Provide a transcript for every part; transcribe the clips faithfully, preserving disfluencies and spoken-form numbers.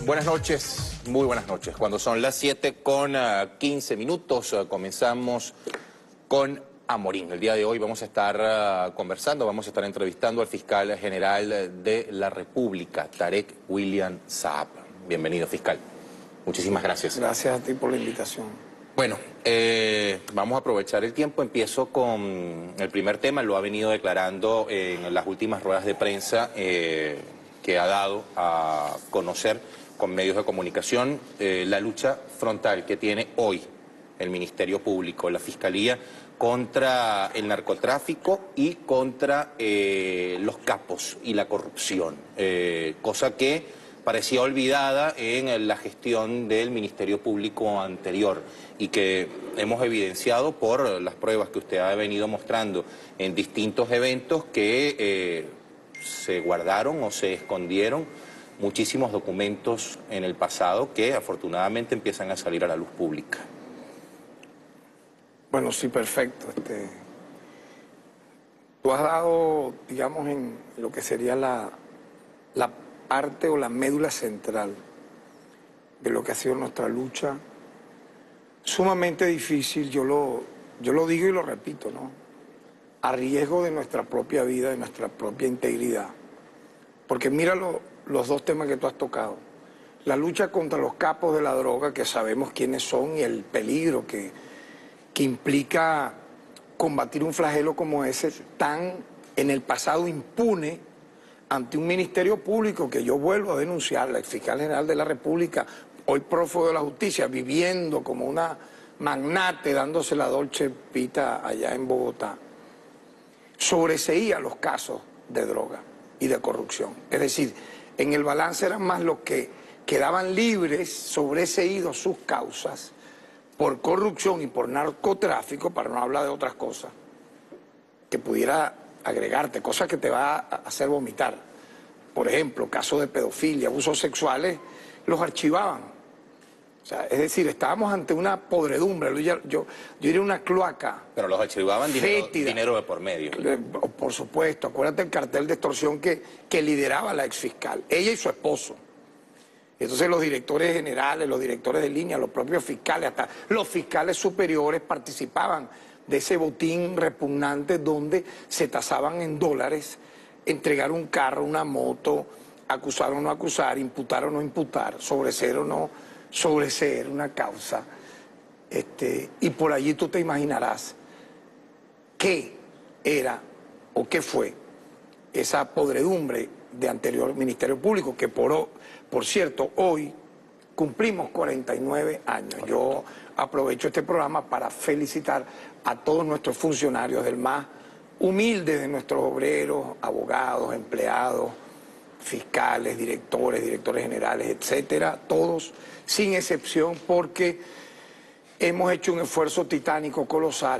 Buenas noches, muy buenas noches. Cuando son las siete con quince minutos, uh, comenzamos con Amorín. El día de hoy vamos a estar uh, conversando, vamos a estar entrevistando al fiscal general de la República, Tarek William Saab. Bienvenido, fiscal. Muchísimas gracias. Gracias a ti por la invitación. Bueno, eh, vamos a aprovechar el tiempo. Empiezo con el primer tema. Lo ha venido declarando en las últimas ruedas de prensa eh, que ha dado a conocer con medios de comunicación eh, la lucha frontal que tiene hoy el Ministerio Público, la Fiscalía, contra el narcotráfico y contra eh, los capos y la corrupción, eh, cosa que parecía olvidada en la gestión del Ministerio Público anterior y que hemos evidenciado por las pruebas que usted ha venido mostrando en distintos eventos que eh, se guardaron o se escondieron muchísimos documentos en el pasado que afortunadamente empiezan a salir a la luz pública. Bueno, sí, perfecto. Este, tú has dado, digamos, en lo que sería la, la parte o la médula central de lo que ha sido nuestra lucha, sumamente difícil, yo lo, yo lo digo y lo repito, ¿no? A riesgo de nuestra propia vida, de nuestra propia integridad. Porque mira lo, los dos temas que tú has tocado. La lucha contra los capos de la droga, que sabemos quiénes son, y el peligro que, que implica combatir un flagelo como ese, tan en el pasado impune, ante un Ministerio Público que yo vuelvo a denunciar, la fiscal general de la República, hoy prófugo de la justicia, viviendo como una magnate, dándose la dolce vita allá en Bogotá, sobreseía los casos de droga y de corrupción. Es decir, en el balance eran más los que quedaban libres, sobreseídos sus causas por corrupción y por narcotráfico, para no hablar de otras cosas, que pudiera agregarte, cosas que te va a hacer vomitar. Por ejemplo, casos de pedofilia, abusos sexuales, los archivaban. O sea, es decir, estábamos ante una podredumbre, yo, yo, yo diría una cloaca. Pero los archivaban dinero, dinero de por medio. Por supuesto, acuérdate el cartel de extorsión que, que lideraba la exfiscal, ella y su esposo. Entonces los directores generales, los directores de línea, los propios fiscales, hasta los fiscales superiores participaban de ese botín repugnante donde se tasaban en dólares, entregar un carro, una moto, acusar o no acusar, imputar o no imputar, sobreseer o no sobreseer una causa. Este, y por allí tú te imaginarás qué era o qué fue esa podredumbre de anterior Ministerio Público, que por, por cierto, hoy cumplimos cuarenta y nueve años. Correcto. Yo aprovecho este programa para felicitar a todos nuestros funcionarios, del más humilde de nuestros obreros, abogados, empleados, fiscales, directores, directores generales, etcétera, todos, sin excepción, porque hemos hecho un esfuerzo titánico, colosal,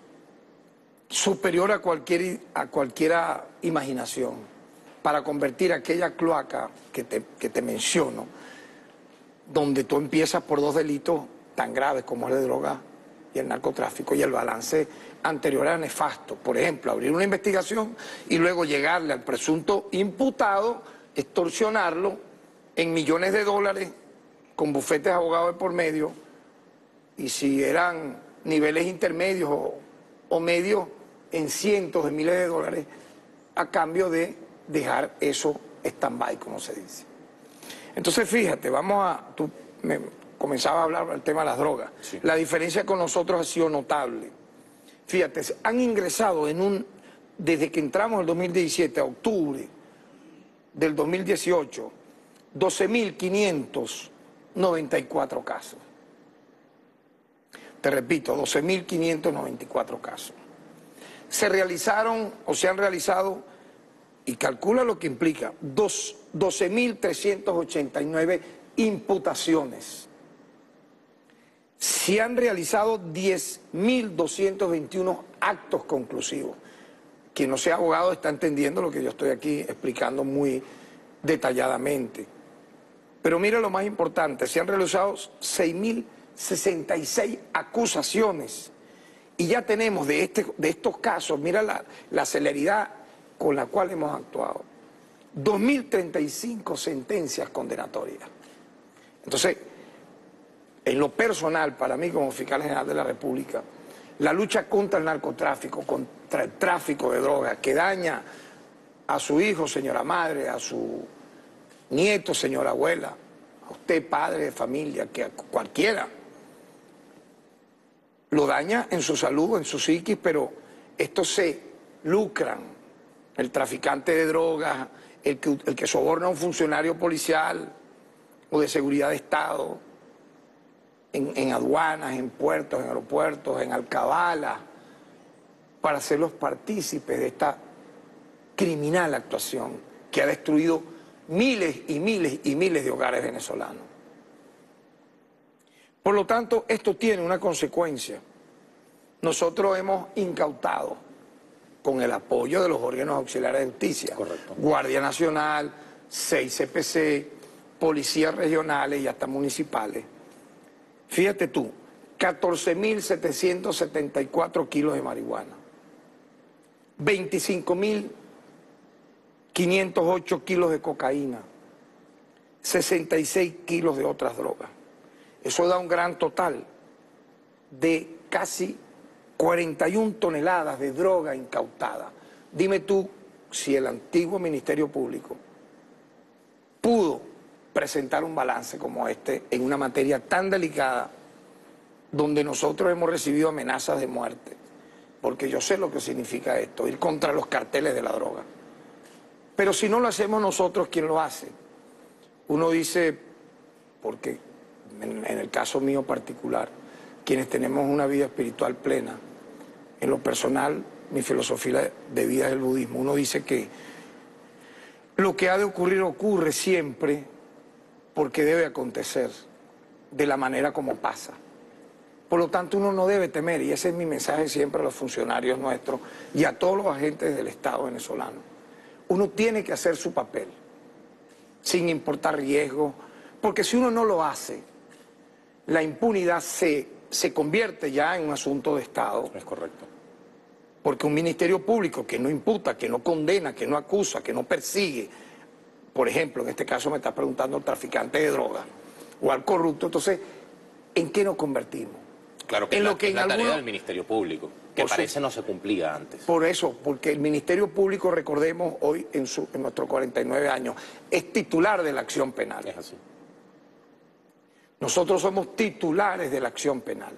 superior a cualquier, a cualquiera imaginación, para convertir aquella cloaca que te, que te menciono, donde tú empiezas por dos delitos tan graves como el de droga y el narcotráfico, y el balance anterior era nefasto. Por ejemplo, abrir una investigación y luego llegarle al presunto imputado, extorsionarlo en millones de dólares, con bufetes de abogados de por medio, y si eran niveles intermedios o, o medios, en cientos de miles de dólares, a cambio de dejar eso stand-by, como se dice. Entonces, fíjate, vamos a... Tú me comenzabas a hablar del tema de las drogas. Sí. La diferencia con nosotros ha sido notable. Fíjate, han ingresado en un... Desde que entramos en el dos mil diecisiete a octubre del dos mil dieciocho, doce mil quinientos noventa y cuatro casos. Te repito, doce mil quinientos noventa y cuatro casos. Se realizaron o se han realizado, y calcula lo que implica, doce mil trescientas ochenta y nueve imputaciones. Se han realizado diez mil doscientos veintiuno actos conclusivos. Quien no sea abogado está entendiendo lo que yo estoy aquí explicando muy detalladamente. Pero mira lo más importante, se han realizado seis mil sesenta y seis acusaciones. Y ya tenemos de, este, de estos casos, mira la, la celeridad con la cual hemos actuado, dos mil treinta y cinco sentencias condenatorias. Entonces, en lo personal, para mí como fiscal general de la República, la lucha contra el narcotráfico, contra el tráfico de drogas que daña a su hijo, señora madre, a su nieto, señora abuela, a usted, padre de familia, que a cualquiera, lo daña en su salud, en su psiquis, pero estos se lucran. El traficante de drogas, el que, el que soborna a un funcionario policial o de seguridad de Estado, en, en aduanas, en puertos, en aeropuertos, en alcabalas, para hacerlos partícipes de esta criminal actuación que ha destruido miles y miles y miles de hogares venezolanos. Por lo tanto, esto tiene una consecuencia. Nosotros hemos incautado, con el apoyo de los órganos auxiliares de justicia, correcto, Guardia Nacional, seis C P C, policías regionales y hasta municipales. Fíjate tú, catorce mil setecientos setenta y cuatro kilos de marihuana, veinticinco mil quinientos ocho kilos de cocaína, sesenta y seis kilos de otras drogas. Eso da un gran total de casi cuarenta y una toneladas de droga incautada. Dime tú si el antiguo Ministerio Público pudo presentar un balance como este en una materia tan delicada donde nosotros hemos recibido amenazas de muerte, porque yo sé lo que significa esto, ir contra los carteles de la droga. Pero si no lo hacemos nosotros, ¿quién lo hace? Uno dice, porque en, en el caso mío particular, quienes tenemos una vida espiritual plena, en lo personal, mi filosofía de vida es el budismo. Uno dice que lo que ha de ocurrir ocurre siempre porque debe acontecer de la manera como pasa. Por lo tanto, uno no debe temer, y ese es mi mensaje siempre a los funcionarios nuestros y a todos los agentes del Estado venezolano. Uno tiene que hacer su papel, sin importar riesgo, porque si uno no lo hace, la impunidad se, se convierte ya en un asunto de Estado. Es correcto. Porque un ministerio público que no imputa, que no condena, que no acusa, que no persigue, por ejemplo, en este caso me está preguntando el traficante de drogas o al corrupto, entonces, ¿en qué nos convertimos? Claro que en la, lo que es en la tarea algunos... del Ministerio Público, que Por parece su... no se cumplía antes. Por eso, porque el Ministerio Público, recordemos, hoy en, su, en nuestros cuarenta y nueve años, es titular de la acción penal. Es así. Nosotros somos titulares de la acción penal.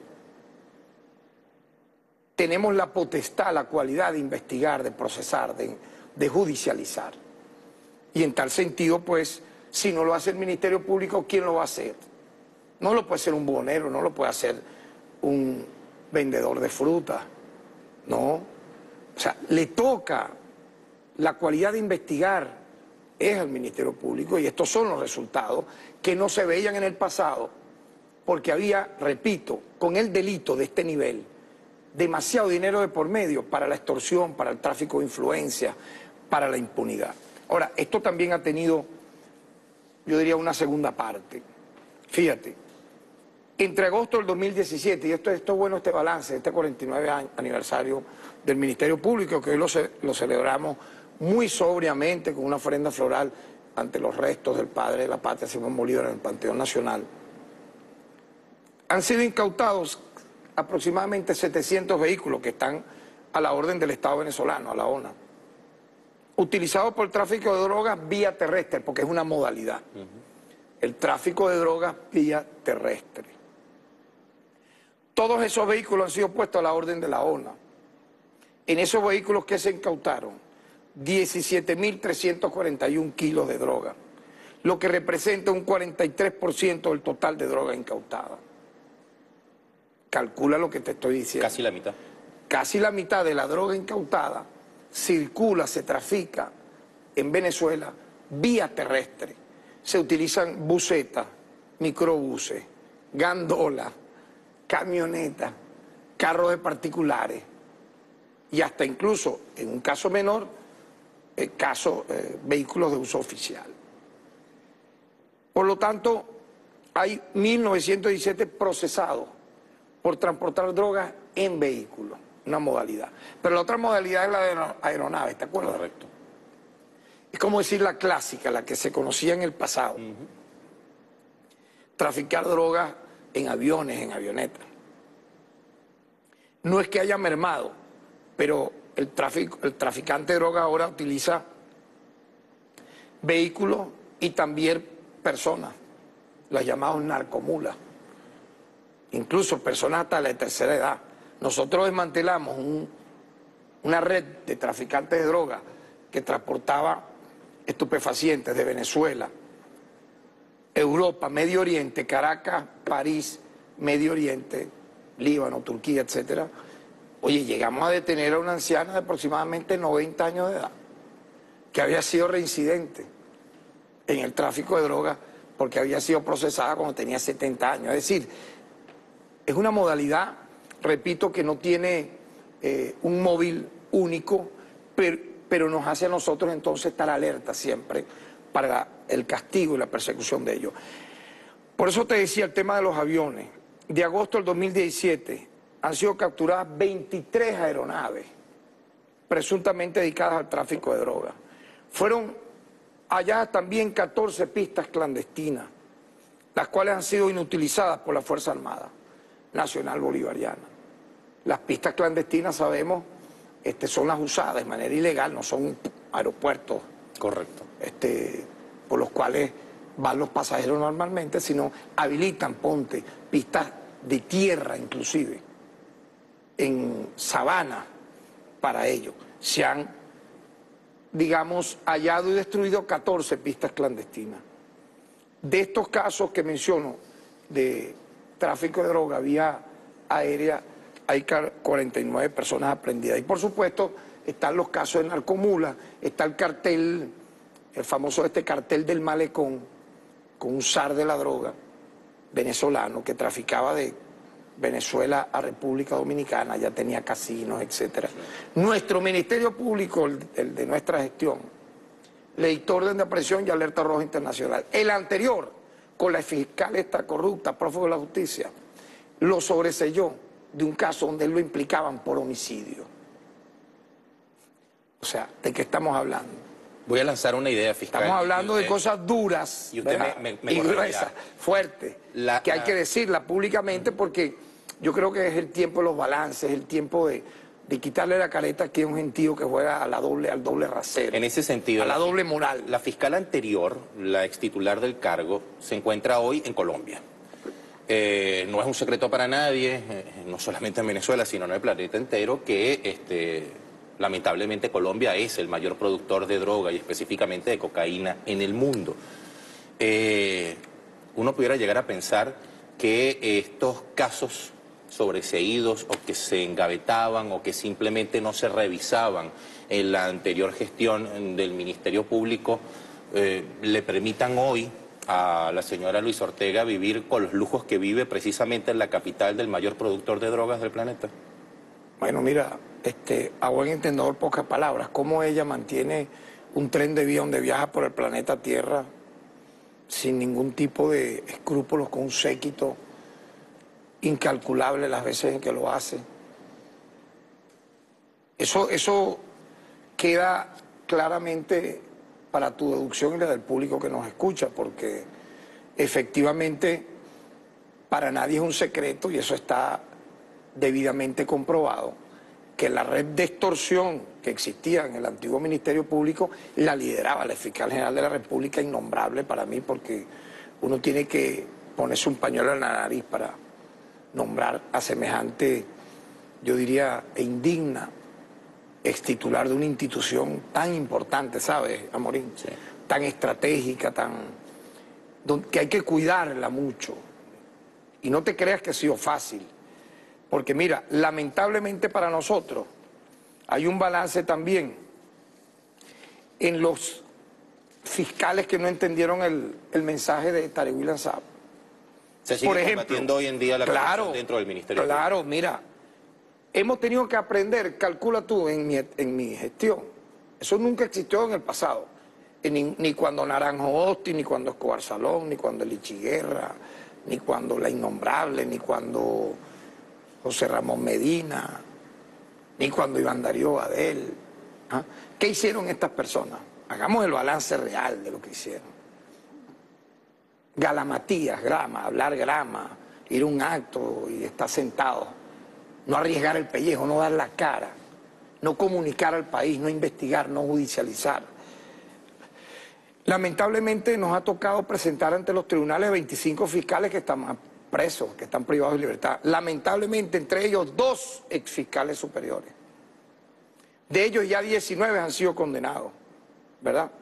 Tenemos la potestad, la cualidad de investigar, de procesar, de, de judicializar. Y en tal sentido, pues, si no lo hace el Ministerio Público, ¿quién lo va a hacer? No lo puede hacer un buhonero, no lo puede hacer un vendedor de fruta, no. O sea, le toca la cualidad de investigar, es al Ministerio Público, y estos son los resultados que no se veían en el pasado, porque había, repito, con el delito de este nivel, demasiado dinero de por medio para la extorsión, para el tráfico de influencia, para la impunidad. Ahora, esto también ha tenido, yo diría, una segunda parte. Fíjate, entre agosto del dos mil diecisiete, y esto, esto es bueno este balance, este cuarenta y nueve año, aniversario del Ministerio Público, que hoy lo, lo celebramos muy sobriamente con una ofrenda floral ante los restos del padre de la patria, Simón Bolívar, en el Panteón Nacional. Han sido incautados aproximadamente setecientos vehículos que están a la orden del Estado venezolano, a la O N A, utilizados por el tráfico de drogas vía terrestre, porque es una modalidad. Uh-huh. El tráfico de drogas vía terrestre. Todos esos vehículos han sido puestos a la orden de la O N A. En esos vehículos que se incautaron, diecisiete mil trescientos cuarenta y un kilos de droga, lo que representa un cuarenta y tres por ciento del total de droga incautada. Calcula lo que te estoy diciendo. Casi la mitad. Casi la mitad de la droga incautada circula, se trafica en Venezuela vía terrestre. Se utilizan busetas, microbuses, gandolas, camionetas, carros de particulares y hasta incluso, en un caso menor, eh, caso, eh, vehículos de uso oficial. Por lo tanto, hay mil novecientos diecisiete procesados por transportar drogas en vehículos, una modalidad. Pero la otra modalidad es la de aeronaves, ¿te acuerdas? Correcto. Es como decir la clásica, la que se conocía en el pasado. Uh-huh. traficar drogas en aviones, en avionetas. No es que haya mermado, pero el, tráfico, el traficante de drogas ahora utiliza vehículos y también personas, las llamadas narcomulas, incluso personas hasta la tercera edad. Nosotros desmantelamos un, una red de traficantes de drogas que transportaba estupefacientes de Venezuela, Europa, Medio Oriente, Caracas, París, Medio Oriente, Líbano, Turquía, etcétera. Oye, llegamos a detener a una anciana de aproximadamente noventa años de edad, que había sido reincidente en el tráfico de drogas porque había sido procesada cuando tenía setenta años. Es decir, es una modalidad, repito, que no tiene eh, un móvil único, pero, pero nos hace a nosotros entonces estar alerta siempre para el castigo y la persecución de ellos. Por eso te decía el tema de los aviones. De agosto del dos mil diecisiete han sido capturadas veintitrés aeronaves presuntamente dedicadas al tráfico de drogas. Fueron halladas también catorce pistas clandestinas, las cuales han sido inutilizadas por la Fuerza Armada Nacional Bolivariana. Las pistas clandestinas, sabemos, este, son las usadas de manera ilegal, no son aeropuertos. Correcto. Este, por los cuales van los pasajeros normalmente, sino habilitan, ponte, pistas de tierra inclusive, en sabana para ello. Se han, digamos, hallado y destruido catorce pistas clandestinas. De estos casos que menciono, de tráfico de droga vía aérea, hay cuarenta y nueve personas aprehendidas. Y por supuesto están los casos de narcomula, está el cartel, el famoso este cartel del Malecón, con un zar de la droga venezolano que traficaba de Venezuela a República Dominicana, ya tenía casinos, etcétera. Nuestro Ministerio Público, el, el de nuestra gestión, le dictó orden de aprehensión y alerta roja internacional. El anterior, con la fiscal esta corrupta, prófugo de la justicia, lo sobreselló de un caso donde lo implicaban por homicidio. O sea, ¿de qué estamos hablando? Voy a lanzar una idea, fiscal. Estamos hablando usted, de cosas duras y, usted me, me, me y gruesas, fuertes, la, que hay la... que decirla públicamente porque yo creo que es el tiempo de los balances, el tiempo de, de quitarle la careta aquí a un gentío que juega a la doble, al doble rasero. En ese sentido, a la, la doble moral. La fiscal anterior, la extitular del cargo, se encuentra hoy en Colombia. Eh, no es un secreto para nadie, eh, no solamente en Venezuela, sino en el planeta entero, que este, lamentablemente Colombia es el mayor productor de droga y específicamente de cocaína en el mundo. Eh, uno pudiera llegar a pensar que estos casos sobreseídos o que se engavetaban o que simplemente no se revisaban en la anterior gestión del Ministerio Público eh, le permitan hoy a la señora Luisa Ortega vivir con los lujos que vive precisamente en la capital del mayor productor de drogas del planeta. Bueno, mira, este, a buen entendedor, pocas palabras, cómo ella mantiene un tren de vida donde viaja por el planeta Tierra sin ningún tipo de escrúpulos, con un séquito incalculable las veces en que lo hace. Eso, eso queda claramente para tu deducción y la del público que nos escucha, porque efectivamente para nadie es un secreto, y eso está debidamente comprobado, que la red de extorsión que existía en el antiguo Ministerio Público la lideraba la fiscal general de la República, innombrable para mí, porque uno tiene que ponerse un pañuelo en la nariz para nombrar a semejante, yo diría, e indigna extitular de una institución tan importante, ¿sabes, Amorín? Sí. Tan estratégica, tan que hay que cuidarla mucho. Y no te creas que ha sido fácil, porque mira, lamentablemente para nosotros hay un balance también en los fiscales que no entendieron el, el mensaje de Tarek William Saab. Se sigue Por ejemplo, combatiendo hoy en día la claro, corrupción dentro del Ministerio Claro, Público. mira, hemos tenido que aprender, calcula tú, en mi, en mi gestión. Eso nunca existió en el pasado. Ni, ni cuando Naranjo Osti, ni cuando Escobar Salón, ni cuando Lichi Guerra, ni cuando La Innombrable, ni cuando José Ramón Medina, ni cuando Iván Darío Badel. ¿Ah? ¿Qué hicieron estas personas? Hagamos el balance real de lo que hicieron. Galamatías, grama, hablar grama, ir a un acto y estar sentado, no arriesgar el pellejo, no dar la cara, no comunicar al país, no investigar, no judicializar. Lamentablemente nos ha tocado presentar ante los tribunales veinticinco fiscales que están presos, que están privados de libertad. Lamentablemente entre ellos dos exfiscales superiores. De ellos ya diecinueve han sido condenados, ¿verdad?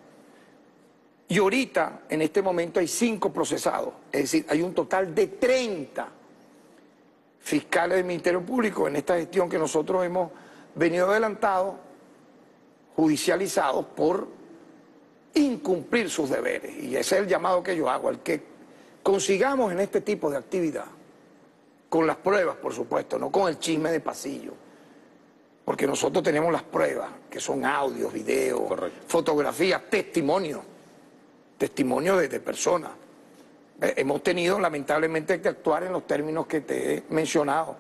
Y ahorita, en este momento, hay cinco procesados. Es decir, hay un total de treinta fiscales del Ministerio Público en esta gestión que nosotros hemos venido adelantados, judicializados por incumplir sus deberes. Y ese es el llamado que yo hago, al que consigamos en este tipo de actividad, con las pruebas, por supuesto, no con el chisme de pasillo, porque nosotros tenemos las pruebas, que son audios, videos, correcto, fotografías, testimonios, testimonios de, de personas. Eh, hemos tenido, lamentablemente, que actuar en los términos que te he mencionado.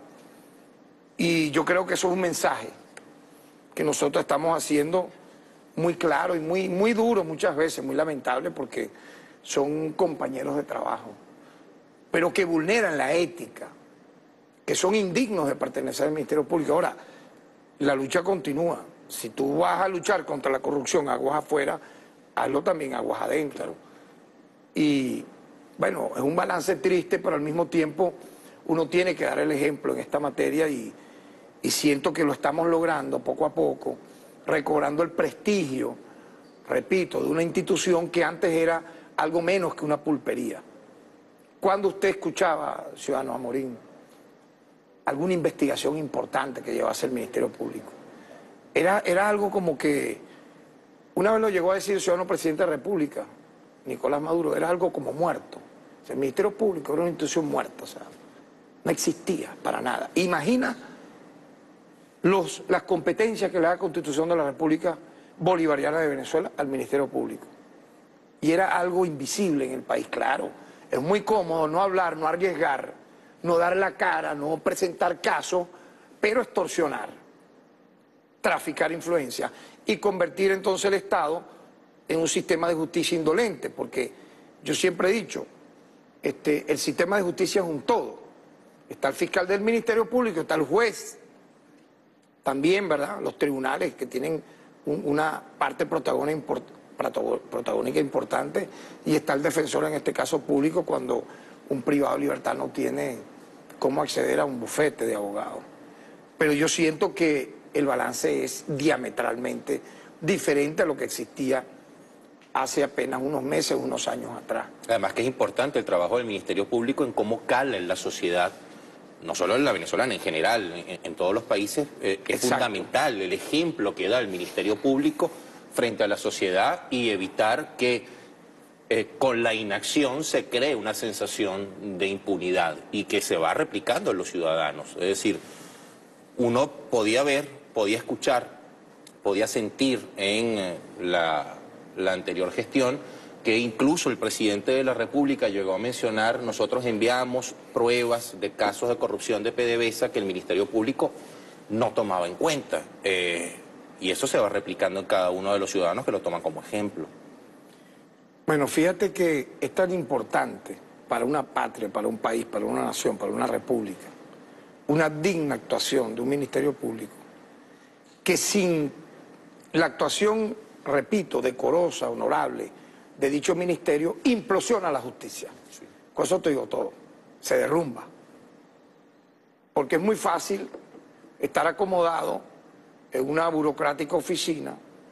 Y yo creo que eso es un mensaje que nosotros estamos haciendo muy claro y muy, muy duro muchas veces, muy lamentable, porque son compañeros de trabajo, pero que vulneran la ética, que son indignos de pertenecer al Ministerio Público. Ahora, la lucha continúa. Si tú vas a luchar contra la corrupción aguas afuera, hazlo también aguas adentro. Y bueno, es un balance triste, pero al mismo tiempo uno tiene que dar el ejemplo en esta materia y, y siento que lo estamos logrando poco a poco, recobrando el prestigio, repito, de una institución que antes era algo menos que una pulpería. ¿Cuándo usted escuchaba, ciudadano Amorín, alguna investigación importante que llevase el Ministerio Público? Era, era algo como que, una vez lo llegó a decir el ciudadano presidente de la República, Nicolás Maduro, era algo como muerto. O sea, el Ministerio Público era una institución muerta, o sea, no existía para nada. Imagina los, las competencias que le da la Constitución de la República Bolivariana de Venezuela al Ministerio Público. Y era algo invisible en el país, claro. Es muy cómodo no hablar, no arriesgar, no dar la cara, no presentar casos, pero extorsionar, traficar influencia y convertir entonces el Estado en un sistema de justicia indolente, porque yo siempre he dicho, este, el sistema de justicia es un todo. Está el fiscal del Ministerio Público, está el juez, también, ¿verdad?, los tribunales que tienen un, una parte protagónica importante, protagónica importante, y está el defensor, en este caso público, cuando un privado de libertad no tiene cómo acceder a un bufete de abogados. Pero yo siento que el balance es diametralmente diferente a lo que existía hace apenas unos meses, unos años atrás. Además que es importante el trabajo del Ministerio Público en cómo cala en la sociedad, no solo en la venezolana, en general, en, en todos los países. Eh, es Exacto. fundamental el ejemplo que da el Ministerio Público frente a la sociedad y evitar que eh, con la inacción se cree una sensación de impunidad y que se va replicando en los ciudadanos. Es decir, uno podía ver, podía escuchar, podía sentir en eh, la, la anterior gestión que incluso el presidente de la República llegó a mencionar: nosotros enviamos pruebas de casos de corrupción de PDVSA que el Ministerio Público no tomaba en cuenta. Eh, Y eso se va replicando en cada uno de los ciudadanos que lo toman como ejemplo. Bueno, fíjate que es tan importante para una patria, para un país, para una nación, para una república, una digna actuación de un Ministerio Público, que sin la actuación, repito, decorosa, honorable, de dicho ministerio, implosiona la justicia. Sí. Con eso te digo todo, se derrumba. Porque es muy fácil estar acomodado en una burocrática oficina,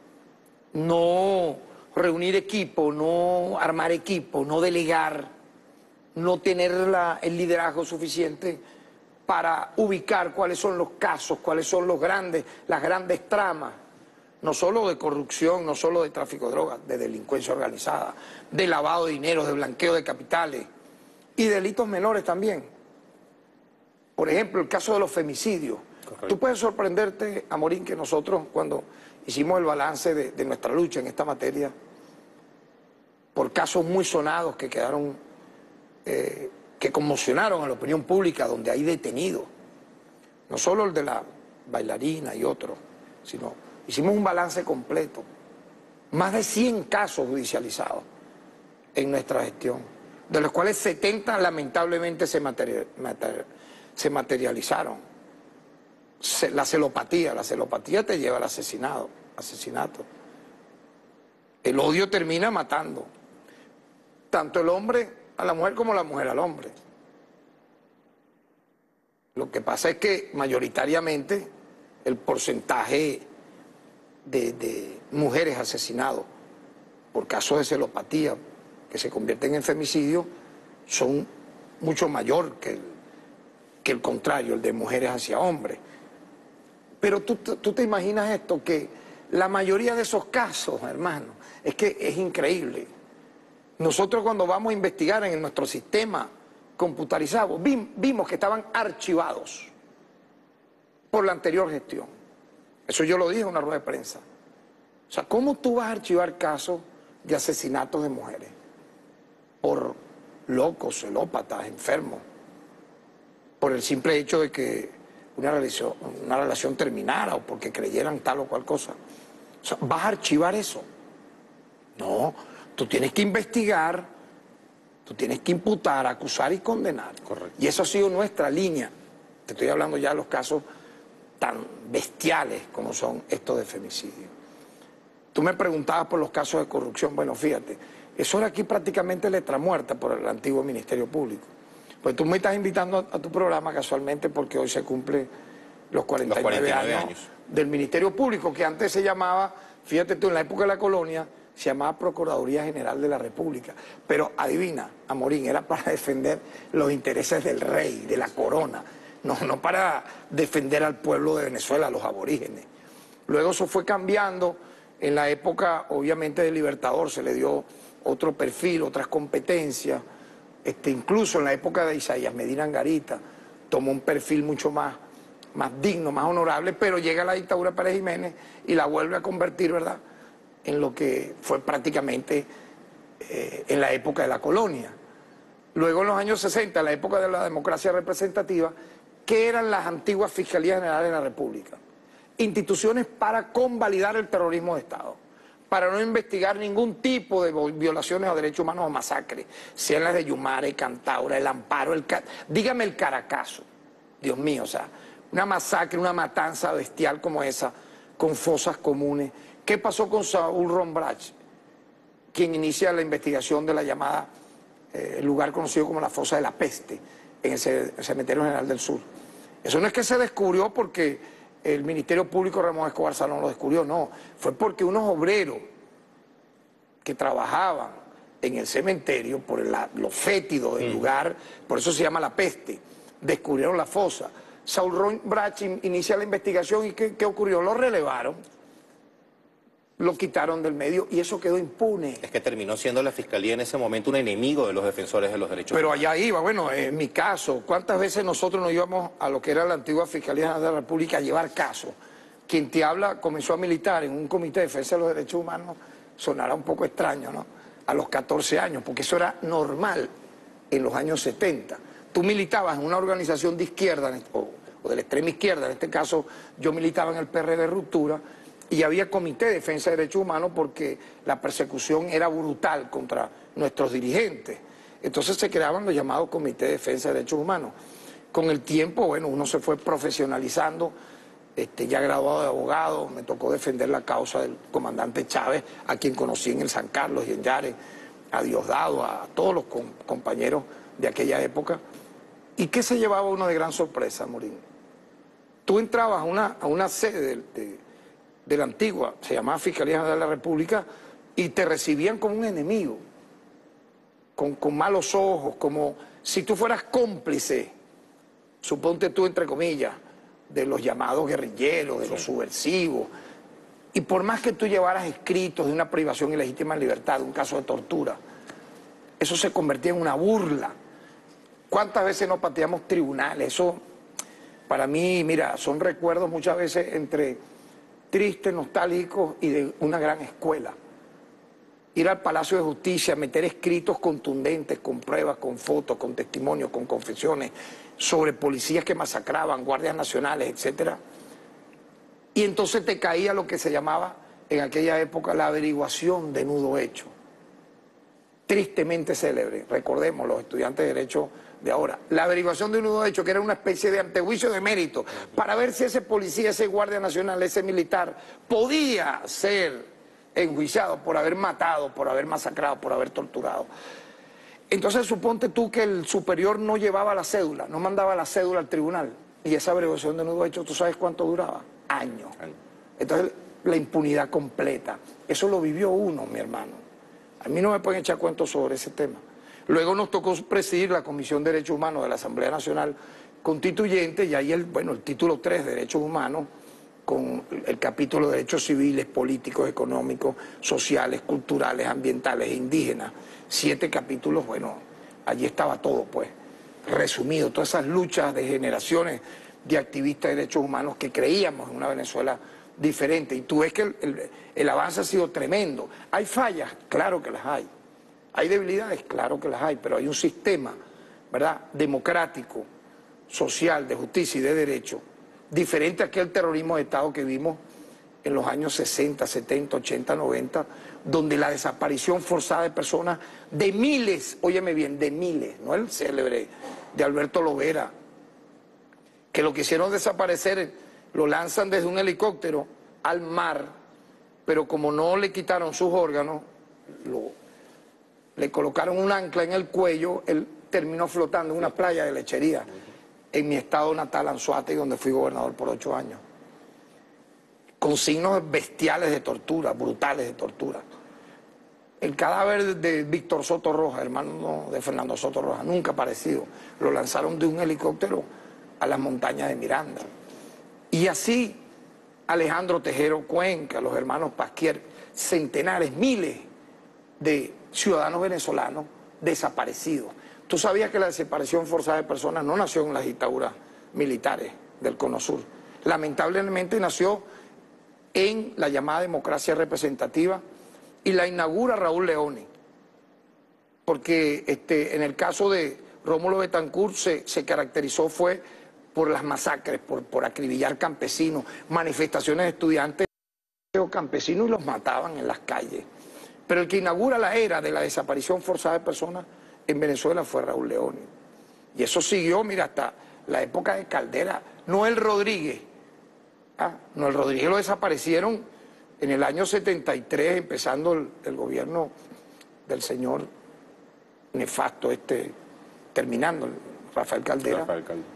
no reunir equipo, no armar equipo, no delegar, no tener la, el liderazgo suficiente para ubicar cuáles son los casos, cuáles son los grandes, las grandes tramas, no solo de corrupción, no solo de tráfico de drogas, de delincuencia organizada, de lavado de dinero, de blanqueo de capitales y delitos menores también. Por ejemplo, el caso de los femicidios. Correcto. Tú puedes sorprenderte, Amorín, que nosotros cuando hicimos el balance de, de nuestra lucha en esta materia, por casos muy sonados que quedaron, eh, que conmocionaron a la opinión pública, donde hay detenidos, no solo el de la bailarina y otros, sino hicimos un balance completo, más de cien casos judicializados en nuestra gestión. de los cuales setenta lamentablemente se, material, material, se materializaron. Se, la celopatía, la celopatía te lleva al asesinado, asesinato. El odio termina matando, tanto el hombre a la mujer como la mujer al hombre. Lo que pasa es que mayoritariamente el porcentaje de, de mujeres asesinadas por casos de celopatía que se convierten en femicidio son mucho mayor que el, que el contrario, el de mujeres hacia hombres. Pero tú, tú te imaginas esto, que la mayoría de esos casos, hermano, es que es increíble. Nosotros cuando vamos a investigar en nuestro sistema computarizado, vimos que estaban archivados por la anterior gestión. Eso yo lo dije en una rueda de prensa. O sea, ¿cómo tú vas a archivar casos de asesinatos de mujeres? Por locos, celópatas, enfermos, por el simple hecho de que una relación, una relación terminara o porque creyeran tal o cual cosa. O sea, ¿vas a archivar eso? No, tú tienes que investigar. Tú tienes que imputar, acusar y condenar. Correcto. Y eso ha sido nuestra línea. Te estoy hablando ya de los casos tan bestiales como son estos de femicidio. Tú me preguntabas por los casos de corrupción. Bueno, fíjate, eso era aquí prácticamente letra muerta por el antiguo Ministerio Público. Pues tú me estás invitando a, a tu programa casualmente porque hoy se cumple los cuarenta y nueve, los cuarenta y nueve años, años del Ministerio Público, que antes se llamaba, fíjate tú, en la época de la colonia, se llamaba Procuraduría General de la República. Pero adivina, Amorín, era para defender los intereses del rey, de la corona, no, no para defender al pueblo de Venezuela, a los aborígenes. Luego eso fue cambiando, en la época obviamente del Libertador se le dio otro perfil, otras competencias, este, incluso en la época de Isaías Medina Angarita tomó un perfil mucho más, más digno, más honorable, pero llega la dictadura de Pérez Jiménez y la vuelve a convertir, ¿verdad?, en lo que fue prácticamente eh, en la época de la colonia. Luego en los años sesenta, en la época de la democracia representativa, ¿qué eran las antiguas Fiscalías Generales de la República? Instituciones para convalidar el terrorismo de Estado, para no investigar ningún tipo de violaciones a derechos humanos o masacres, sean las de Yumare, Cantaura, el Amparo, el dígame el Caracazo, Dios mío, o sea, una masacre, una matanza bestial como esa, con fosas comunes. ¿Qué pasó con Saúl Rombrach, quien inicia la investigación de la llamada, eh, lugar conocido como la Fosa de la Peste, en el Cementerio General del Sur? Eso no es que se descubrió porque el Ministerio Público Ramón Escobar Salón lo descubrió, no. Fue porque unos obreros que trabajaban en el cementerio, por el, lo fétido del lugar, por eso se llama la peste, descubrieron la fosa. Saúl Rombrach inicia la investigación y ¿qué, qué ocurrió? Lo relevaron, lo quitaron del medio y eso quedó impune. Es que terminó siendo la Fiscalía en ese momento un enemigo de los defensores de los derechos Pero humanos. allá iba, bueno, en mi caso, ¿cuántas veces nosotros nos íbamos a lo que era la antigua Fiscalía de la República a llevar casos? Quien te habla comenzó a militar en un comité de defensa de los derechos humanos, sonará un poco extraño, ¿no? A los catorce años, porque eso era normal en los años setenta. Tú militabas en una organización de izquierda, o, o de la extrema izquierda, en este caso yo militaba en el P R D Ruptura, y había comité de defensa de derechos humanos porque la persecución era brutal contra nuestros dirigentes. Entonces se creaban los llamados comités de defensa de derechos humanos. Con el tiempo, bueno, uno se fue profesionalizando, este, ya graduado de abogado, me tocó defender la causa del comandante Chávez, a quien conocí en el San Carlos y en Yare, a Diosdado, a todos los com compañeros de aquella época. ¿Y qué se llevaba uno de gran sorpresa, Morín? Tú entrabas a una, a una sede de, de de la antigua, se llamaba Fiscalía General de la República, y te recibían como un enemigo, con, con malos ojos, como si tú fueras cómplice, suponte tú entre comillas, de los llamados guerrilleros, de los subversivos, y por más que tú llevaras escritos de una privación ilegítima de libertad, de un caso de tortura, eso se convertía en una burla. ¿Cuántas veces no pateamos tribunales? Eso, para mí, mira, son recuerdos muchas veces entre tristes, nostálgicos y de una gran escuela. Ir al Palacio de Justicia, meter escritos contundentes, con pruebas, con fotos, con testimonios, con confesiones, sobre policías que masacraban, guardias nacionales, etcétera. Y entonces te caía lo que se llamaba en aquella época la averiguación de nudo hecho. tristemente célebre, recordemos los estudiantes de Derecho de ahora, la averiguación de un nudo hecho que era una especie de antejuicio de mérito para ver si ese policía, ese guardia nacional, ese militar podía ser enjuiciado por haber matado, por haber masacrado, por haber torturado. Entonces suponte tú que el superior no llevaba la cédula, no mandaba la cédula al tribunal y esa averiguación de nudo hecho, ¿tú sabes cuánto duraba? Años. Entonces la impunidad completa, eso lo vivió uno, mi hermano. A mí no me pueden echar cuentos sobre ese tema. Luego nos tocó presidir la Comisión de Derechos Humanos de la Asamblea Nacional Constituyente y ahí el, bueno, el título tres, Derechos Humanos, con el capítulo de Derechos Civiles, Políticos, Económicos, Sociales, Culturales, Ambientales e Indígenas. Siete capítulos, bueno, allí estaba todo, pues, resumido. Todas esas luchas de generaciones de activistas de derechos humanos que creíamos en una Venezuela diferente. Y tú ves que el, el, el avance ha sido tremendo. ¿Hay fallas? Claro que las hay. ¿Hay debilidades? Claro que las hay, pero hay un sistema, ¿verdad?, democrático, social, de justicia y de derecho, diferente a aquel terrorismo de Estado que vimos en los años sesenta, setenta, ochenta, noventa, donde la desaparición forzada de personas, de miles, óyeme bien, de miles, no el célebre de Alberto Lovera, que lo quisieron desaparecer, lo lanzan desde un helicóptero al mar, pero como no le quitaron sus órganos, lo, le colocaron un ancla en el cuello, él terminó flotando en una playa de Lechería, en mi estado natal, Anzoátegui, donde fui gobernador por ocho años, con signos bestiales de tortura, brutales de tortura. El cadáver de Víctor Soto Rojas, hermano de Fernando Soto Rojas, nunca aparecido, lo lanzaron de un helicóptero a las montañas de Miranda. Y así Alejandro Tejero Cuenca, los hermanos Pasquier, centenares, miles de ciudadanos venezolanos desaparecidos. Tú sabías que la desaparición forzada de personas no nació en las dictaduras militares del Cono Sur. Lamentablemente nació en la llamada democracia representativa y la inaugura Raúl Leoni. Porque este, en el caso de Rómulo Betancourt se, se caracterizó fue por las masacres, por, por acribillar campesinos, manifestaciones de estudiantes campesinos y los mataban en las calles. Pero el que inaugura la era de la desaparición forzada de personas en Venezuela fue Raúl Leoni. Y eso siguió, mira, hasta la época de Caldera. Noel Rodríguez, ah, Noel Rodríguez lo desaparecieron en el año setenta y tres, empezando el, el gobierno del señor nefasto, este, terminando, Rafael Caldera. Rafael Caldera.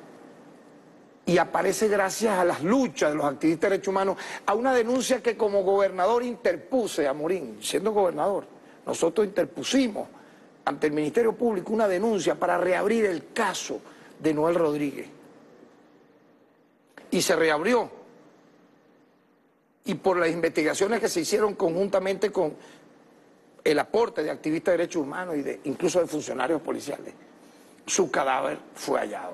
Y aparece gracias a las luchas de los activistas de derechos humanos, a una denuncia que como gobernador interpuse a Morín, siendo gobernador. Nosotros interpusimos ante el Ministerio Público una denuncia para reabrir el caso de Noel Rodríguez. Y se reabrió. Y por las investigaciones que se hicieron conjuntamente con el aporte de activistas de derechos humanos y de, incluso de funcionarios policiales, su cadáver fue hallado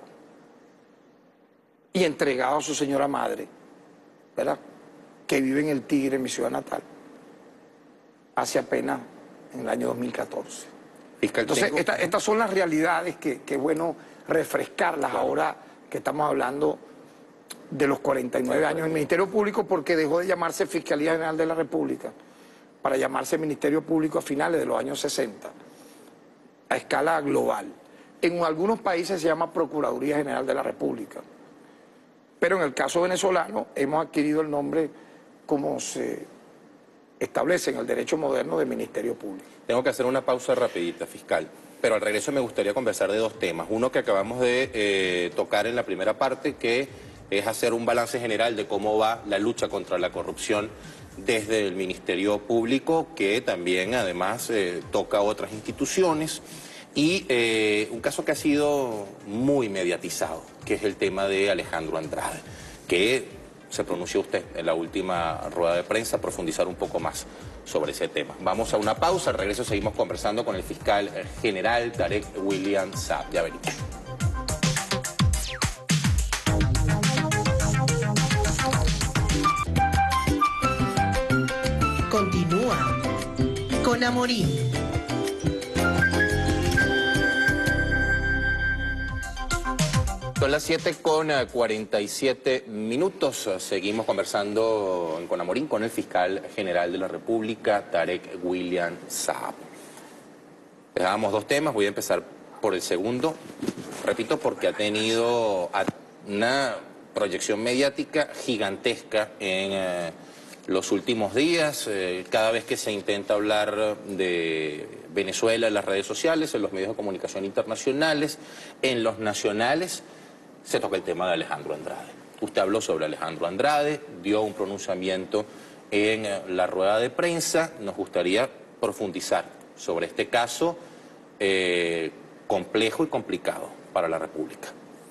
y entregado a su señora madre, ¿verdad?, que vive en El Tigre, en mi ciudad natal, hace apenas en el año dos mil catorce. Entonces, esta, estas son las realidades que, que es bueno refrescarlas, claro, ahora que estamos hablando de los cuarenta y nueve años del Ministerio Público, porque dejó de llamarse Fiscalía General de la República para llamarse Ministerio Público a finales de los años sesenta, a escala global. En algunos países se llama Procuraduría General de la República, pero en el caso venezolano hemos adquirido el nombre como se establece en el derecho moderno de Ministerio Público. Tengo que hacer una pausa rapidita, fiscal, pero al regreso me gustaría conversar de dos temas. Uno que acabamos de eh, tocar en la primera parte, que es hacer un balance general de cómo va la lucha contra la corrupción desde el Ministerio Público, que también además eh, toca a otras instituciones, y eh, un caso que ha sido muy mediatizado, que es el tema de Alejandro Andrade, que se pronunció usted en la última rueda de prensa, profundizar un poco más sobre ese tema. Vamos a una pausa, al regreso seguimos conversando con el fiscal general Tarek William Saab. Ya venimos. Continúa con Amorín. Son las siete con cuarenta y siete minutos. Seguimos conversando en Con Amorín con el fiscal general de la República, Tarek William Saab. Dejábamos dos temas, voy a empezar por el segundo, repito, porque ha tenido una proyección mediática gigantesca en eh, los últimos días. Eh, cada vez que se intenta hablar de Venezuela en las redes sociales, en los medios de comunicación internacionales, en los nacionales, se toca el tema de Alejandro Andrade. Usted habló sobre Alejandro Andrade, dio un pronunciamiento en eh, la rueda de prensa. Nos gustaría profundizar sobre este caso eh, complejo y complicado para la República.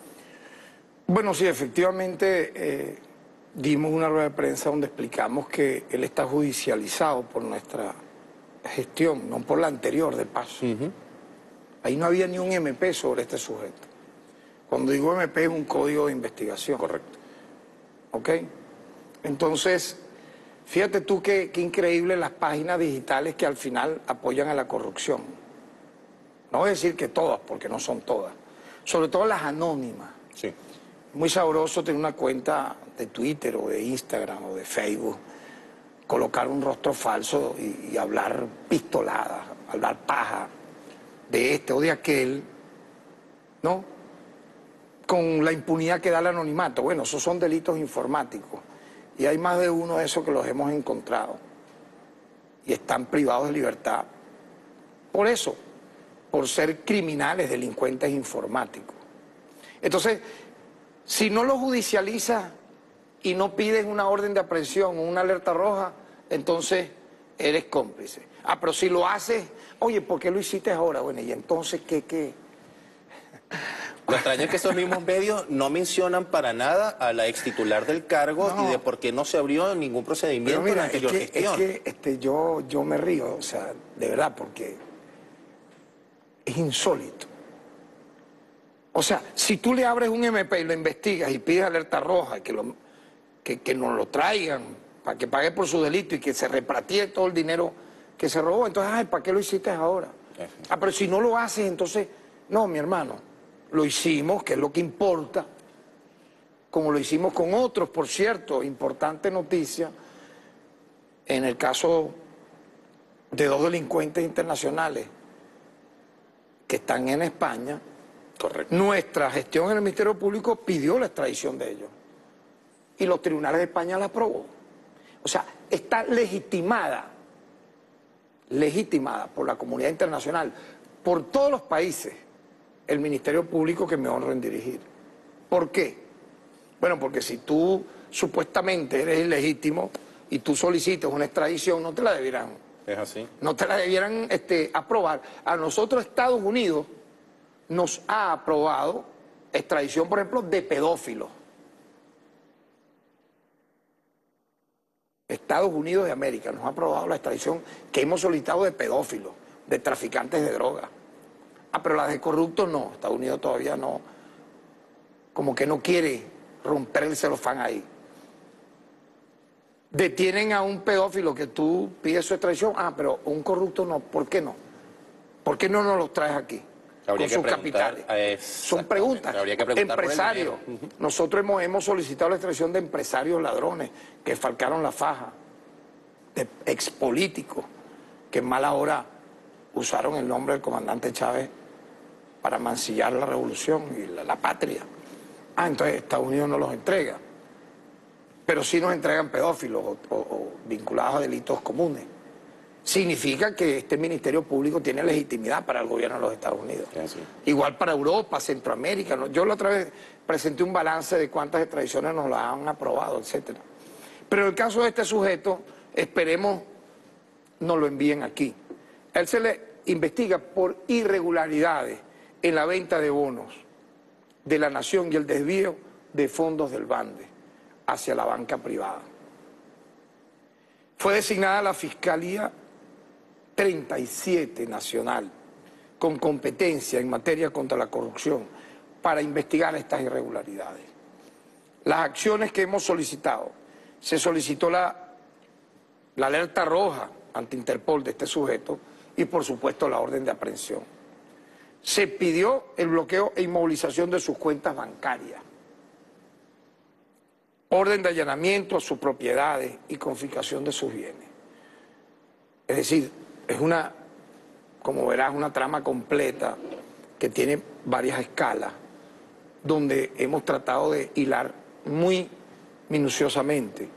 Bueno, sí, efectivamente eh, dimos una rueda de prensa donde explicamos que él está judicializado por nuestra gestión, no por la anterior, de paso. Uh-huh. Ahí no había ni un M P sobre este sujeto. Cuando digo M P es un código de investigación. Correcto. ¿Ok? Entonces, fíjate tú qué, qué increíble las páginas digitales que al final apoyan a la corrupción. No voy a decir que todas, porque no son todas. Sobre todo las anónimas. Sí. Muy sabroso tener una cuenta de Twitter o de Instagram o de Facebook, colocar un rostro falso y, y hablar pistoladas, hablar paja de este o de aquel, ¿no? Con la impunidad que da el anonimato. Bueno, esos son delitos informáticos y hay más de uno de esos que los hemos encontrado y están privados de libertad por eso, por ser criminales, delincuentes informáticos. Entonces, si no lo judicializas y no pides una orden de aprehensión o una alerta roja, entonces eres cómplice. Ah, pero si lo haces, oye, ¿por qué lo hiciste ahora? Bueno, y entonces, ¿qué, qué? Lo extraño es que esos mismos medios no mencionan para nada a la ex titular del cargo no. y de por qué no se abrió ningún procedimiento mira, en la anterior es que, gestión. Es que este, yo, yo me río, o sea, de verdad, porque es insólito. O sea, si tú le abres un M P y lo investigas y pides alerta roja, que, lo, que, que nos lo traigan para que pague por su delito y que se repatrie todo el dinero que se robó, entonces, ay, ¿para qué lo hiciste ahora? Sí. Ah, pero si no lo haces, entonces, no, mi hermano, lo hicimos, que es lo que importa, como lo hicimos con otros, por cierto, importante noticia, en el caso de dos delincuentes internacionales que están en España. Correcto. Nuestra gestión en el Ministerio Público pidió la extradición de ellos y los tribunales de España la aprobó. O sea, está legitimada, legitimada por la comunidad internacional, por todos los países, el Ministerio Público que me honro en dirigir. ¿Por qué? Bueno, porque si tú supuestamente eres ilegítimo y tú solicitas una extradición, no te la debieran. Es así. No te la debieran este, aprobar. A nosotros, Estados Unidos, nos ha aprobado extradición, por ejemplo, de pedófilos. Estados Unidos de América nos ha aprobado la extradición que hemos solicitado de pedófilos, de traficantes de drogas. Ah, pero las de corruptos no, Estados Unidos todavía no, como que no quiere romper el celofán ahí. Detienen a un pedófilo que tú pides su extradición, ah, pero un corrupto no, ¿por qué no? ¿Por qué no nos los traes aquí? Habría con que sus capitales. Son preguntas. Habría que preguntar empresarios. Uh-huh. Nosotros hemos, hemos solicitado la extradición de empresarios ladrones que falcaron la faja, de expolíticos que en mala hora usaron el nombre del comandante Chávez para mancillar la revolución y la, la patria. Ah, entonces Estados Unidos no los entrega. Pero sí nos entregan pedófilos o, o, o vinculados a delitos comunes. Significa que este Ministerio Público tiene legitimidad para el gobierno de los Estados Unidos. Sí. Igual para Europa, Centroamérica. ¿no? Yo la otra vez presenté un balance de cuántas extradiciones nos las han aprobado, etcétera. Pero en el caso de este sujeto, esperemos nos lo envíen aquí. A él se le investiga por irregularidades en la venta de bonos de la nación y el desvío de fondos del Bande hacia la banca privada. Fue designada la Fiscalía treinta y siete Nacional, con competencia en materia contra la corrupción, para investigar estas irregularidades. Las acciones que hemos solicitado, se solicitó la, la alerta roja ante Interpol de este sujeto y por supuesto la orden de aprehensión. Se pidió el bloqueo e inmovilización de sus cuentas bancarias, orden de allanamiento a sus propiedades y confiscación de sus bienes. Es decir, es una como verás, una trama completa que tiene varias escalas, donde hemos tratado de hilar muy minuciosamente.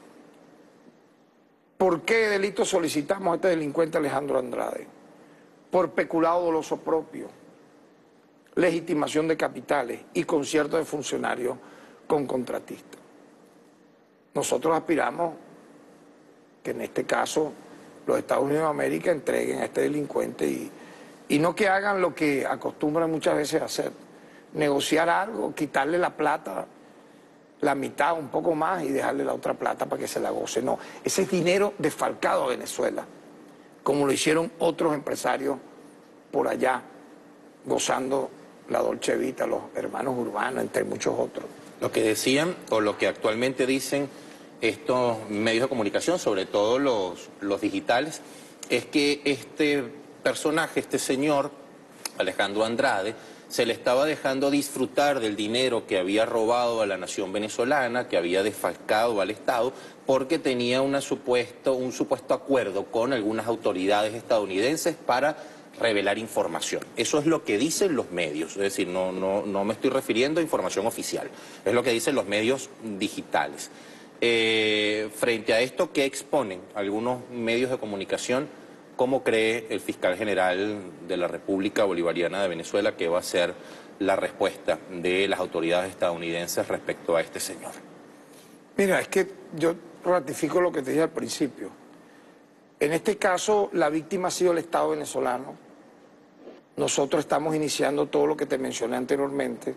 ¿Por qué delito solicitamos a este delincuente Alejandro Andrade? Por peculado doloso propio, legitimación de capitales y concierto de funcionarios con contratistas. Nosotros aspiramos que en este caso los Estados Unidos de América entreguen a este delincuente y, y no que hagan lo que acostumbran muchas veces a hacer, negociar algo, quitarle la plata, la mitad, un poco más, y dejarle la otra plata para que se la goce. No, ese es dinero desfalcado a Venezuela, como lo hicieron otros empresarios por allá, gozando la Dolce Vita, los hermanos Urbanos, entre muchos otros. Lo que decían, o lo que actualmente dicen estos medios de comunicación, sobre todo los, los digitales, es que este personaje, este señor, Alejandro Andrade, se le estaba dejando disfrutar del dinero que había robado a la nación venezolana, que había desfalcado al Estado, porque tenía una supuesto, un supuesto acuerdo con algunas autoridades estadounidenses para revelar información. Eso es lo que dicen los medios, es decir, no, no, no me estoy refiriendo a información oficial, es lo que dicen los medios digitales. Eh, frente a esto, ¿qué exponen algunos medios de comunicación? ¿Cómo cree el fiscal general de la República Bolivariana de Venezuela que va a ser la respuesta de las autoridades estadounidenses respecto a este señor? Mira, es que yo ratifico lo que te dije al principio. En este caso, la víctima ha sido el Estado venezolano. Nosotros estamos iniciando todo lo que te mencioné anteriormente,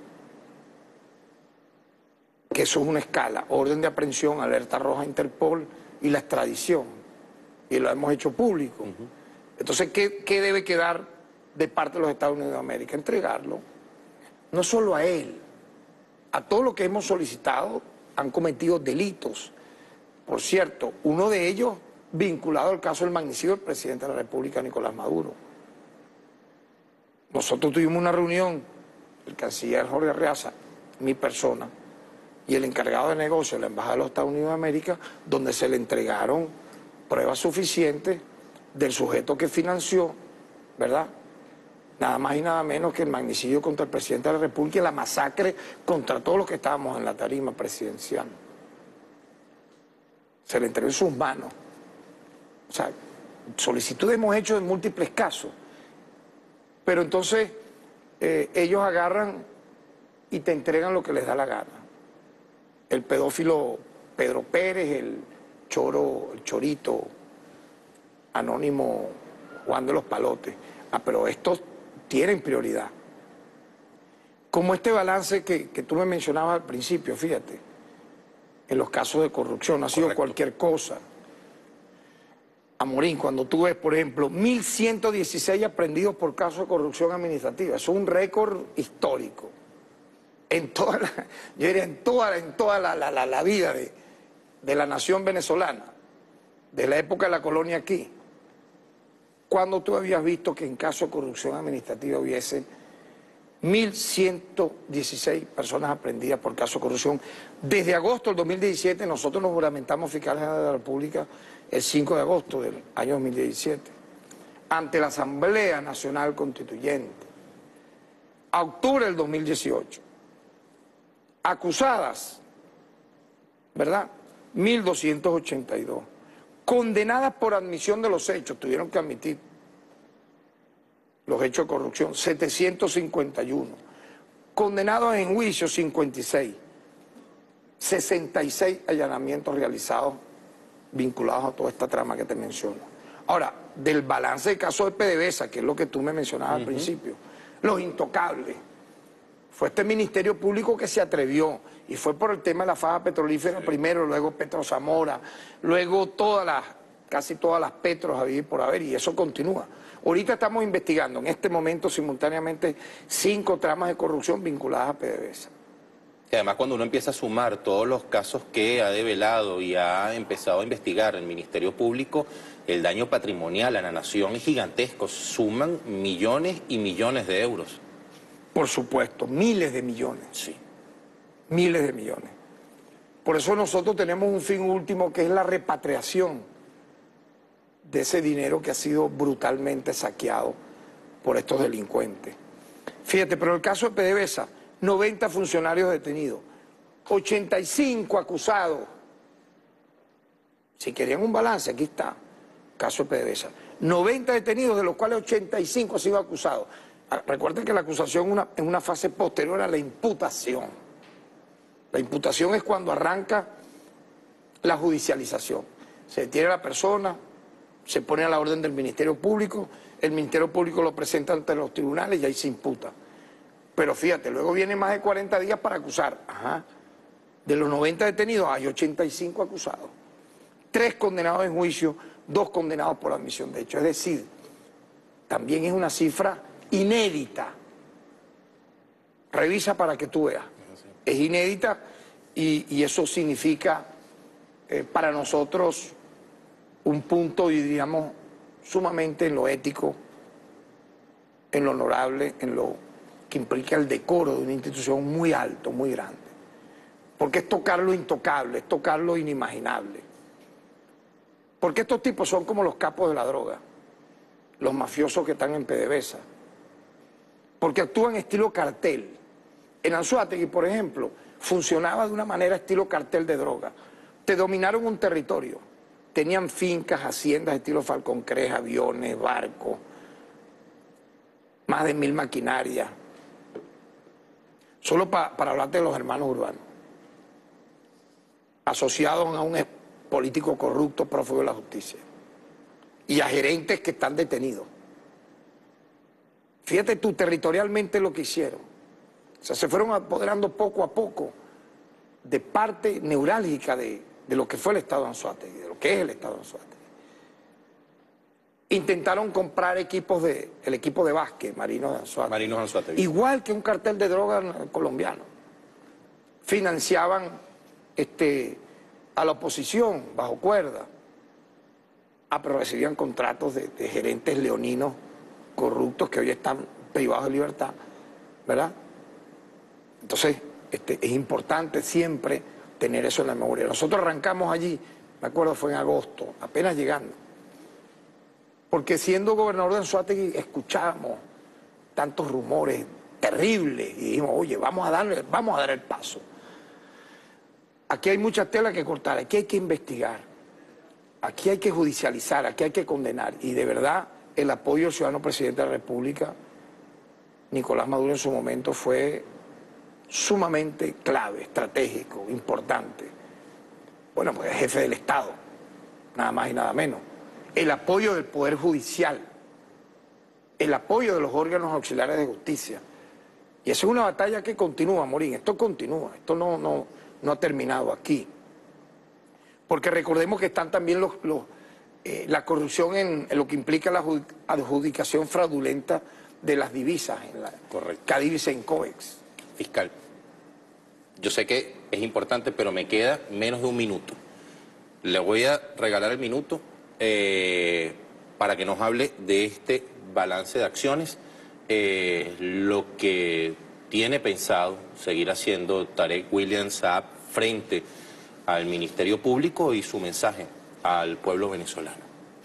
que eso es una escala, orden de aprehensión, alerta roja, Interpol y la extradición. Y lo hemos hecho público. Uh-huh. Entonces, ¿qué, ¿qué debe quedar de parte de los Estados Unidos de América? Entregarlo, no solo a él, a todos los que hemos solicitado han cometido delitos. Por cierto, uno de ellos vinculado al caso del magnicidio del presidente de la República, Nicolás Maduro. Nosotros tuvimos una reunión, el canciller Jorge Arreaza, mi persona, y el encargado de negocio de la Embajada de los Estados Unidos de América, donde se le entregaron pruebas suficientes del sujeto que financió, ¿verdad? Nada más y nada menos que el magnicidio contra el presidente de la República y la masacre contra todos los que estábamos en la tarima presidencial. Se le entregó en sus manos. O sea, solicitudes hemos hecho en múltiples casos. Pero entonces eh, ellos agarran y te entregan lo que les da la gana. El pedófilo Pedro Pérez, el choro, el chorito anónimo Juan de los Palotes. Ah, pero estos tienen prioridad. Como este balance que, que tú me mencionabas al principio, fíjate, en los casos de corrupción, ha sido Correcto. Cualquier cosa. Amorín, cuando tú ves, por ejemplo, mil ciento dieciséis aprendidos por casos de corrupción administrativa, eso es un récord histórico. En toda la, yo diría, en toda, en toda la, la, la, la vida de, de la nación venezolana, de la época de la colonia aquí. ¿Cuándo tú habías visto que en caso de corrupción administrativa hubiese mil ciento dieciséis personas aprendidas por caso de corrupción? Desde agosto del dos mil diecisiete nosotros nos juramentamos fiscales de la República el cinco de agosto del año dos mil diecisiete, ante la Asamblea Nacional Constituyente, a octubre del dos mil dieciocho, acusadas, ¿verdad? mil doscientos ochenta y dos, condenadas por admisión de los hechos, tuvieron que admitir los hechos de corrupción, setecientos cincuenta y uno, condenados en juicio cincuenta y seis, sesenta y seis allanamientos realizados vinculados a toda esta trama que te menciono. Ahora, del balance del caso de PDVSA, que es lo que tú me mencionabas uh-huh. al principio, los intocables, fue este Ministerio Público que se atrevió, y fue por el tema de la faja petrolífera sí. primero, luego Petro Zamora, luego todas las, casi todas las Petros a vivir por haber, y eso continúa. Ahorita estamos investigando en este momento simultáneamente cinco tramas de corrupción vinculadas a PDVSA. Y además, cuando uno empieza a sumar todos los casos que ha develado y ha empezado a investigar el Ministerio Público, el daño patrimonial a la nación es gigantesco, suman millones y millones de euros. Por supuesto, miles de millones. Sí. Miles de millones. Por eso nosotros tenemos un fin último que es la repatriación de ese dinero que ha sido brutalmente saqueado por estos delincuentes. Fíjate, pero el caso de PDVSA, noventa funcionarios detenidos, ochenta y cinco acusados. Si querían un balance, aquí está, caso de PDVSA. noventa detenidos, de los cuales ochenta y cinco han sido acusados. Recuerden que la acusación es una, es una fase posterior a la imputación. La imputación es cuando arranca la judicialización. Se detiene a la persona, se pone a la orden del Ministerio Público, el Ministerio Público lo presenta ante los tribunales y ahí se imputa. Pero fíjate, luego vienen más de cuarenta días para acusar. Ajá. De los noventa detenidos hay ochenta y cinco acusados. Tres condenados en juicio, dos condenados por admisión de hecho. Es decir, también es una cifra inédita. Revisa para que tú veas. Es inédita y, y eso significa eh, para nosotros un punto, diríamos, sumamente en lo ético, en lo honorable, en lo que implica el decoro de una institución muy alto, muy grande. Porque es tocar lo intocable, es tocar lo inimaginable. Porque estos tipos son como los capos de la droga, los mafiosos que están en PDVSA. Porque actúan estilo cartel. En Anzoátegui, por ejemplo, funcionaba de una manera estilo cartel de droga. Te dominaron un territorio. Tenían fincas, haciendas estilo Falcón Crest, aviones, barcos, más de mil maquinarias. Solo pa, para hablarte de los hermanos urbanos. Asociados a un político corrupto, prófugo de la justicia. Y a gerentes que están detenidos. Fíjate tú territorialmente lo que hicieron. O sea, se fueron apoderando poco a poco de parte neurálgica de, de lo que fue el Estado de Anzoátegui, de lo que es el Estado de Anzoátegui. Intentaron comprar equipos de, el equipo de básquet, Marinos de Anzoátegui. Marinos de Anzoátegui. Igual que un cartel de droga colombiano. Financiaban este, a la oposición bajo cuerda. Ah, pero recibían contratos de, de gerentes leoninos corruptos que hoy están privados de libertad, ¿verdad? Entonces, este, es importante siempre tener eso en la memoria. Nosotros arrancamos allí, me acuerdo fue en agosto, apenas llegando. Porque siendo gobernador de Anzoátegui escuchábamos tantos rumores terribles y dijimos, oye, vamos a darle, vamos a dar el paso. Aquí hay mucha tela que cortar, aquí hay que investigar, aquí hay que judicializar, aquí hay que condenar. Y de verdad, el apoyo del ciudadano presidente de la República, Nicolás Maduro en su momento, fue sumamente clave, estratégico, importante. Bueno, pues es jefe del Estado, nada más y nada menos. El apoyo del Poder Judicial, el apoyo de los órganos auxiliares de justicia. Y esa es una batalla que continúa, Morín, esto continúa, esto no, no, no ha terminado aquí. Porque recordemos que están también los, los, eh, la corrupción en, en lo que implica la adjudicación fraudulenta de las divisas, en la Cadivisa en COEX. Fiscal, yo sé que es importante, pero me queda menos de un minuto. Le voy a regalar el minuto eh, para que nos hable de este balance de acciones, eh, lo que tiene pensado seguir haciendo Tarek William Saab frente al Ministerio Público y su mensaje al pueblo venezolano.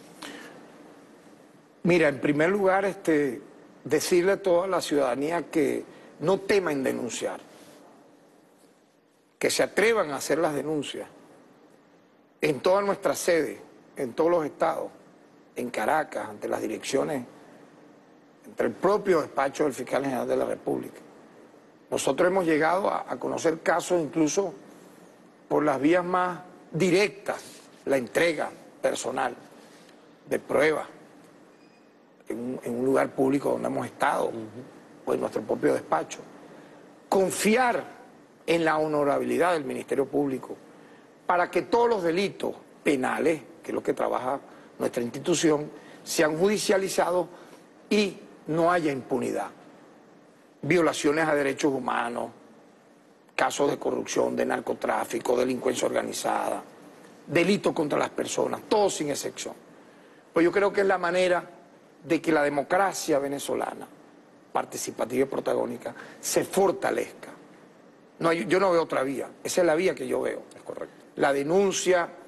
Mira, en primer lugar, este, decirle a toda la ciudadanía que no teman denunciar, que se atrevan a hacer las denuncias en todas nuestras sedes, en todos los estados, en Caracas, ante las direcciones, entre el propio despacho del Fiscal General de la República. Nosotros hemos llegado a, a conocer casos incluso por las vías más directas, la entrega personal de pruebas en un, en un lugar público donde hemos estado, uh-huh. pues nuestro propio despacho. Confiar en la honorabilidad del Ministerio Público para que todos los delitos penales, que es lo que trabaja nuestra institución, sean judicializados y no haya impunidad. Violaciones a derechos humanos, casos de corrupción, de narcotráfico, delincuencia organizada, delitos contra las personas, todos sin excepción. Pues yo creo que es la manera de que la democracia venezolana, participativa y protagónica, se fortalezca. No hay, yo no veo otra vía, esa es la vía que yo veo. Es correcto. La denuncia,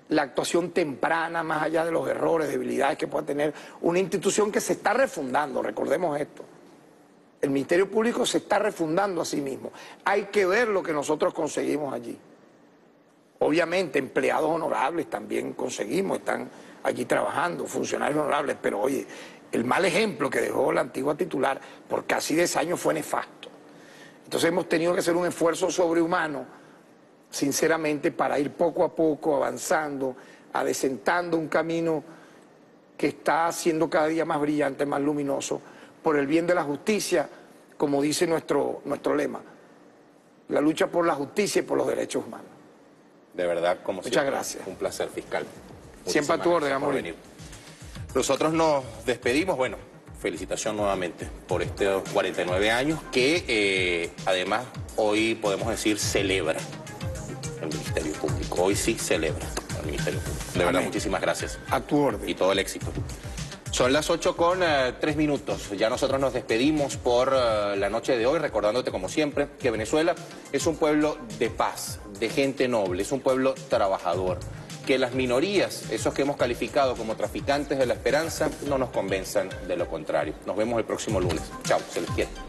la actuación temprana, más allá de los errores, debilidades que pueda tener una institución que se está refundando, recordemos esto. El Ministerio Público se está refundando a sí mismo. Hay que ver lo que nosotros conseguimos allí. Obviamente, empleados honorables también conseguimos, están aquí trabajando, funcionarios honorables, pero oye, el mal ejemplo que dejó la antigua titular por casi diez años fue nefasto. Entonces hemos tenido que hacer un esfuerzo sobrehumano, sinceramente, para ir poco a poco avanzando, adecentando un camino que está siendo cada día más brillante, más luminoso, por el bien de la justicia, como dice nuestro, nuestro lema, la lucha por la justicia y por los derechos humanos. De verdad, como Muchas siempre, gracias. un placer, fiscal. Siempre a tu orden, Muchísimas gracias por Amorín. venir. Nosotros nos despedimos, bueno, felicitación nuevamente por estos cuarenta y nueve años que eh, además hoy podemos decir celebra el Ministerio Público. Hoy sí celebra el Ministerio Público. De verdad, Amén. muchísimas gracias. A tu orden. Y todo el éxito. Son las ocho con eh, tres minutos. Ya nosotros nos despedimos por eh, la noche de hoy, recordándote como siempre que Venezuela es un pueblo de paz, de gente noble, es un pueblo trabajador. Que las minorías, esos que hemos calificado como traficantes de la esperanza, no nos convenzan de lo contrario. Nos vemos el próximo lunes. Chao, se les quiere.